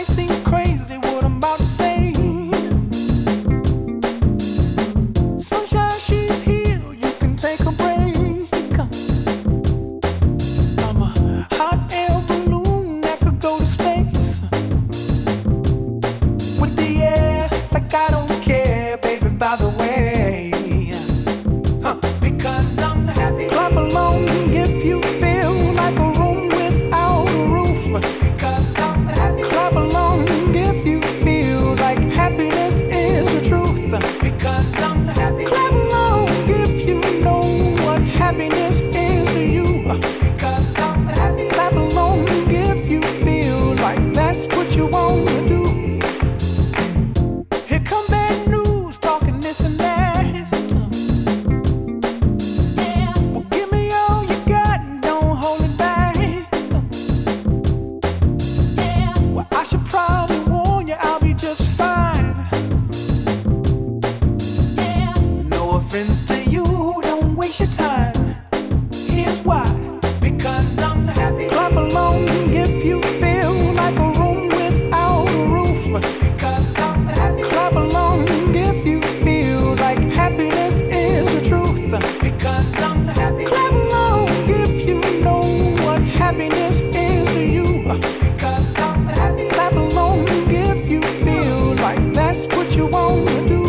seem crazy what I'm about to say. Sunshine, she's here, you can take a break. I'm a hot air balloon that could go to space. With the air, like I don't care, baby, by the way. Because I'm happy. Clap along if you feel like a room without a roof. Because I'm happy. Clap along if you feel like happiness is the truth. Because I'm happy. Clap along if you know what happiness is to you. Because I'm happy. Clap along if you feel like that's what you want to do. Here come bad news, talking this and that. Friends to you, don't waste your time. Here's why. Because I'm happy. Clap along if you feel like a room without a roof. Because I'm happy. Clap along if you feel like happiness is the truth. Because I'm happy. Clap along if you know what happiness is to you. Because I'm happy. Clap along if you feel like that's what you want to do.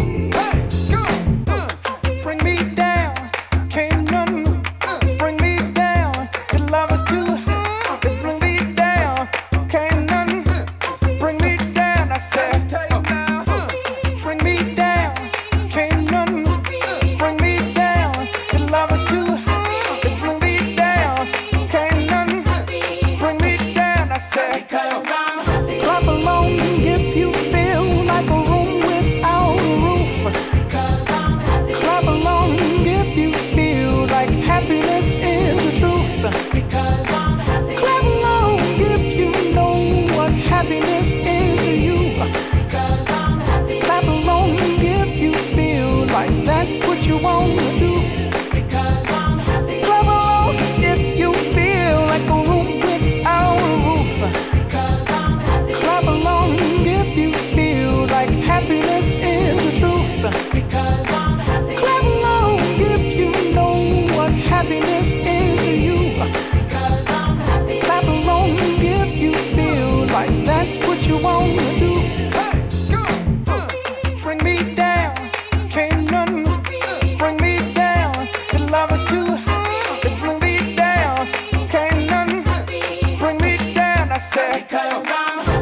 Bring me down, can't none bring me down. The love is too high to bring me down. Can't none bring me down. I said, bring me down, can't none bring me down. The love is too high to bring me down. Can't none bring me down. I said, because I'm happy. Clap along if you feel like a room without a roof. Clap along if you feel like happiness is the truth. Because I'm happy. Clap along if you know what happiness is to you. Because I'm happy. Clap along if you feel like that's what you want to do. Because I'm happy. Clap along if you feel like a room without a roof. Because I'm happy. Clap along if you feel like happiness is the truth. Because I'm happy. Clap along if you know what happiness is to you. Because I'm happy. Clap along if you feel like that's what you want to do. Bring me down, can't none bring me down. The love is too high to bring me down. Can't none bring me down. I said, because I'm happy.